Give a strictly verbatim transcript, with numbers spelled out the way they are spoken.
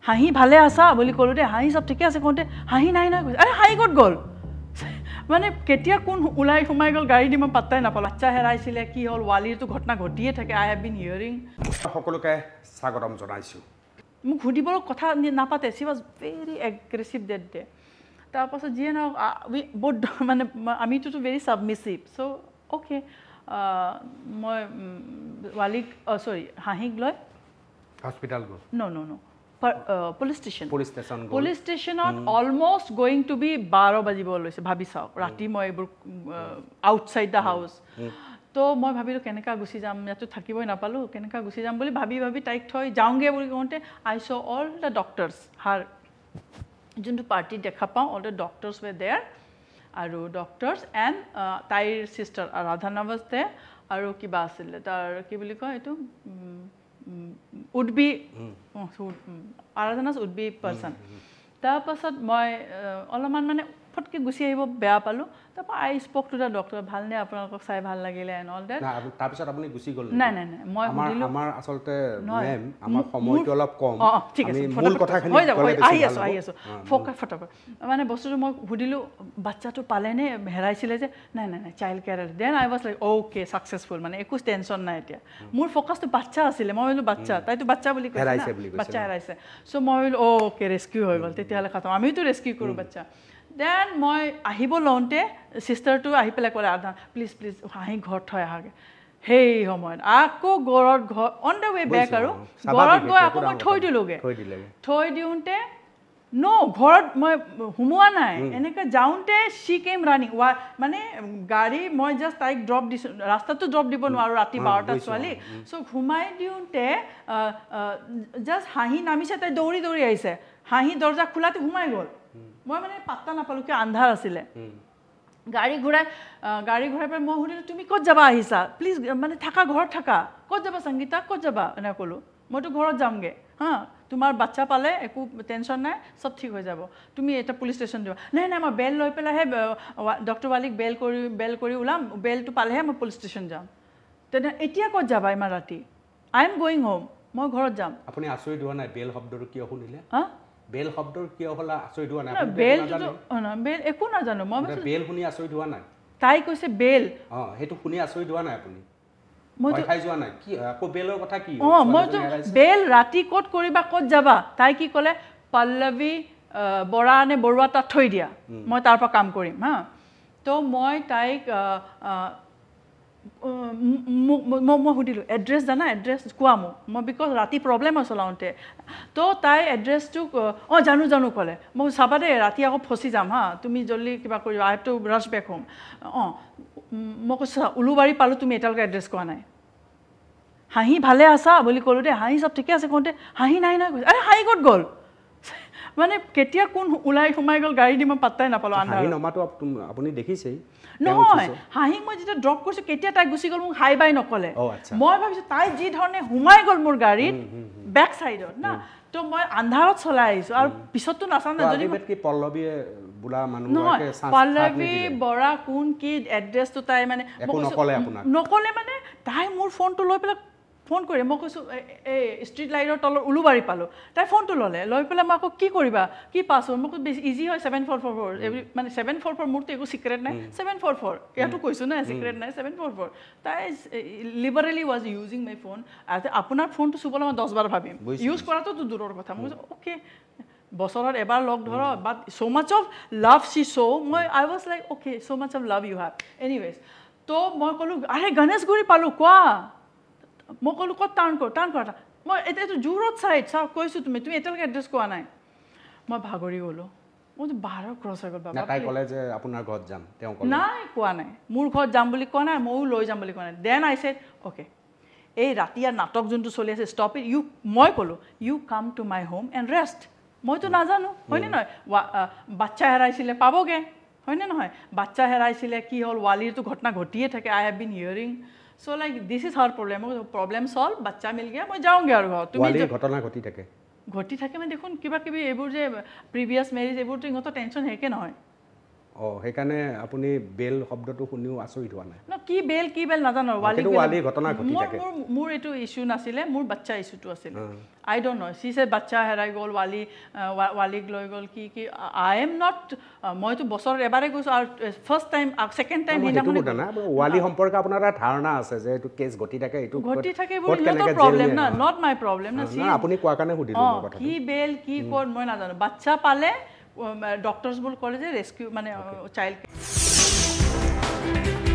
হাঁহি ভালে আছা বুলি ক'লো দে হাঁহি চব ঠিকে আছে কওঁতে হাঁহি নাই নাই কৈছে আৰে হাঁহি ক'ত গ'ল মানে কেতিয়া কোন ওলাই সোমাই গ'ল গাড়ী দি মই পাত্তাই নাপালোঁ বাচ্চা হেৰাইছিলে কি হ'ল ৱালিৰটো ঘটনা ঘটিয়ে থাকে আই হেভ বিন হিয়াৰিং সকলোকে স্বাগতম জনাইছোঁ মোক সুধিবলৈ কথা নাপাতে she was very aggressive that day তাৰপাছত যিয়ে নহওক বহুত মানে আমিটোতো ভেৰি ছাবমিছিভ চ' অ'কে মই ৱালিক চৰি হাঁহিক লৈ হস্পিটেল গ'ল no no no police station police station police ষ্টেচনত অলমষ্ট গোয়িং টু বি বাৰ বাজিব লৈছে ভাবি চাওক ৰাতি মই এইবোৰ আউটছাইড দ্য হাউচ তো মই ভাবিলোঁ কেনেকৈ গুচি যাম ইয়াতো থাকিবই নাপালোঁ কেনেকৈ গুচি যাম বুলি ভাবি ভাবি তাইক থৈ যাওঁগৈ বুলি কওঁতে I saw all the doctors her যোনটো পাৰ্টি দেখা পাওঁ all the doctors were there আৰু ডক্টৰ্ছ এণ্ড তাইৰ ছিষ্টাৰ ৰাধা নৱাজ দে আৰু কিবা আছিলে তাৰ কি বুলি কয় এইটো would be Aradhana's would be person তাৰপাছত মই অলপমান মানে ফটকৈ গুচি আহিব বেয়া পালোঁ তাৰপৰা I spoke to the doctor ভালনে আপোনালোকক চাই ভাল লাগিলে এণ্ড অল ডেট তাৰপিছত আপুনি গুচি গ'ল নাই নাই নাই মই সুধিলোঁ আমাৰ আচলতে মেম আমাৰ সময়টো অলপ কম অঁ ঠিক আছে মূল কথাখিনি হৈ যাব আহি আছোঁ আহি আছোঁ ফ'কাছ ফটাফট মানে বস্তুটো মই সুধিলোঁ বাচ্চাটো পালেনে হেৰাইছিলে যে নাই নাই নাই child care then I was like okay successful মানে একো টেনশ্যন নাই এতিয়া মোৰ ফ'কাছটো বাচ্চা আছিলে মই ভাবিলোঁ বাচ্চা তাইতো বাচ্চা বুলি কৈছে বাচ্চা হেৰাইছে চ' মই ভাবিলোঁ অ'কে ৰেস্কিউ হৈ গ'ল তেতিয়াহ'লে খাতম আমিতো ৰেস্কিউ কৰোঁ বাচ্চা দেন মই আহিব লওঁতে ছিষ্টাৰটো আহি পেলাই ক'লে আধা প্লিজ প্লিজ হাঁহি ঘৰত থৈ আহাগৈ সেই সময়ত আকৌ ঘৰত ঘৰ অন দ্য ৱে বেক আৰু ঘৰত গৈ আকৌ মই থৈ দিলোঁগৈ থৈ দিওঁতে ন ঘৰত মই সোমোৱা নাই এনেকৈ যাওঁতে চি কেম ৰানিং ৱা মানে গাড়ী মই জাষ্ট তাইক ড্ৰপ দিছোঁ ৰাস্তাটো ড্ৰপ দিব নোৱাৰোঁ ৰাতি বাৰটা ছোৱালী চ' সোমাই দিওঁতে জাষ্ট হাঁহি নামিছে তাই দৌৰি দৌৰি আহিছে হাঁহি দৰ্জা খোলাতে সোমাই গ'ল মই মানে পাত্তা নাপালোঁ কিয় আন্ধাৰ আছিলে গাড়ী ঘূৰাই গাড়ী ঘূৰাই পেলাই মই সুধিলোঁ তুমি ক'ত যাবা আহিছা প্লিজ মানে থাকা ঘৰত থাকা ক'ত যাবা সংগীতা ক'ত যাবা এনেকৈ ক'লোঁ মইতো ঘৰত যামগৈ হা তোমাৰ বাচ্চা পালে একো টেনশ্যন নাই চব ঠিক হৈ যাব তুমি এটা পুলিচ ষ্টেচন দিবা নাই নাই মই বেল লৈ পেলাইহে ডক্টৰ ৱালিক বেল কৰি বেল কৰি ওলাম বেলটো পালেহে মই পুলিচ ষ্টেচন যাম তেনে এতিয়া ক'ত যাবা ইমান ৰাতি আই এম গ'য়িং হোম মই ঘৰত যাম আপুনি আচৰিত হোৱা নাই বেল শব্দটো কিয় শুনিলে হা বেল শব্দৰ কিয় হ'লা আচৰিত হোৱা নাই বেল বেল একো নাজানো মই বেল শুনি আচৰিত হোৱা নাই তাই কৈছে বেল অঁ সেইটো শুনি আচৰিত হোৱা নাই আপুনি মই খাই যোৱা নাই কি আকৌ বেলৰ কথা কি অঁ মইতো বেল ৰাতি ক'ত কৰিবা ক'ত যাবা তাই কি ক'লে পল্লৱী বৰা নে বৰুৱা তাত থৈ দিয়া মই তাৰ পৰা কাম কৰিম হা তো মই তাইক মই সুধিলোঁ এড্ৰেছ জানা এড্ৰেছ কোৱা মোক মই বিকজ ৰাতি প্ৰব্লেম আছে চলাওঁতে তো তাই এড্ৰেছটো অঁ জানো জানো ক'লে মই চাবা দেই ৰাতি আকৌ ফচি যাম হা তুমি জল্দি কিবা কৰিবা I have to rush back home অঁ মই কৈছোঁ উলুবাৰী পালোঁ তুমি এতিয়ালৈকে এড্ৰেছ কোৱা নাই হাঁহি ভালে আছা বুলি ক'লোঁ দেই হাঁহি চব ঠিকে আছে কওঁতে হাঁহি নাই নাই কৈছে আৰে হাঁহি ক'ত গ'ল মানে কেতিয়া কোন ওলাই সোমাই গ'ল গাড়ী দি মই পাত্তাই নাপালোঁ হাঁহি নমাটো আপুনি দেখিছেই নহয় হাঁহিক মই যেতিয়া ড্ৰপ কৰিছোঁ কেতিয়া তাই গুচি গ'ল মোক হাই বাই নক'লে মই ভাবিছোঁ তাই যি ধৰণে সোমাই গ'ল মোৰ গাড়ীত বেক চাইডত না তো মই আন্ধাৰত চলাই আহিছোঁ আৰু পিছততো নাচাওঁ না যদি পল্লৱীয়ে বোলা মানুহ নহয় পল্লৱী বৰা কোন কি এড্ৰেছটো তাই মানে নক'লে মানে তাই মোৰ ফোনটো লৈ পেলাই ফোন কৰি মই কৈছোঁ এই ষ্ট্ৰীট লাইটৰ তলৰ উলুবাৰী পালোঁ তাই ফোনটো ল'লে লৈ পেলাই মই আকৌ কি কৰিবা কি পাছৱৰ্ড মোক বেছি ইজি হয় seven four four four every মানে ছেভেন ফ'ৰ ফ'ৰ মোৰতো একো ছিক্ৰেট নাই ছেভেন ফ'ৰ ফ'ৰ ইয়াতো কৈছোঁ নাই ছিক্ৰেট নাই ছেভেন ফ'ৰ ফ'ৰ তাই liberally was using my phone আপোনাৰ ফোনটো চুবলৈ মই দহ বাৰ ভাবিম ইউজ কৰাটোতো দূৰৰ কথা মই কৈছোঁ অ'কে বছৰত এবাৰ লগ ধৰ বাট ছ' much of love she so' মই I was like okay so' much of love you have anyways তো মই ক'লোঁ আৰে গণেশগুৰি পালোঁ কোৱা মই ক'লোঁ ক'ত টাৰ্ণ কৰ টাৰ্ণ কৰা মই এতিয়াতো জোৰত চাইড চাওক কৈছোঁ তুমি তুমি এতিয়ালৈকে এড্ৰেছ কোৱা নাই মই ভাগৰি গ'লোঁ মইতো বাৰ ক্ৰছ হৈ গ'ল বাবা তাই ক'লে যে আপোনাৰ ঘৰত যাম তেওঁ নাই কোৱা নাই মোৰ ঘৰত যাম বুলি কোৱা নাই ময়ো লৈ যাম বুলি কোৱা নাই দেন আই ছেড অ'কে এই ৰাতি আৰু নাটক যোনটো চলি আছে ষ্টপ ইট ইউ মই ক'লোঁ you come to my home and rest মইতো নাজানো হয়নে নহয় বাচ্চা হেৰাইছিলে পাবগৈ হয়নে নহয় বাচ্চা হেৰাইছিলে কি হ'ল ৱালিৰটো ঘটনা ঘটিয়ে থাকে I have been hearing so' like this is her problem problem solve বাচ্চা মিল গিয়া মই যাওঁগৈ আৰু ঘৰত তুমি ঘটনা ঘটি থাকে ঘটি থাকে মানে দেখোন কিবা কিবি এইবোৰ যে প্ৰিভিয়াছ মেৰিজ এইবোৰতো ইহঁতৰ টেনশ্যন হেকে নহয় অ সেইকাৰণে আপুনি বেল শব্দটো শুনিও আচৰিত হোৱা নাই ন কি বেল কি বেল নাজানো ৱালি ৱালি ঘটনা ঘটি থাকে মোৰ মোৰ এটো ইস্যু নাছিলে মোৰ বাচ্চা ইস্যুটো আছিল আই ডোন্ট নো সি সে বাচ্চা হেৰাই গ'ল ৱালি ৱালিক লৈ গ'ল কি কি আই এম নট মইতো বছৰ এবাৰে গৈছো আৰু ফাৰ্স্ট টাইম সেকেন্ড টাইম হিনা মানে না ৱালি সম্পৰ্কে আপোনাৰ এটা ধাৰণা আছে যে এটো কেছ ঘটি থাকে এটো ঘটি থাকে বুলি নট প্ৰবলেম না নট মাই প্ৰবলেম না না আপুনি কোৱা কাৰণে সুধিলো কথা কি বেল কি কোড মই নাজানো বাচ্চা পালে ডক্টৰছ বুল কলেজে ৰেস্কিউ মানে চাইল্ড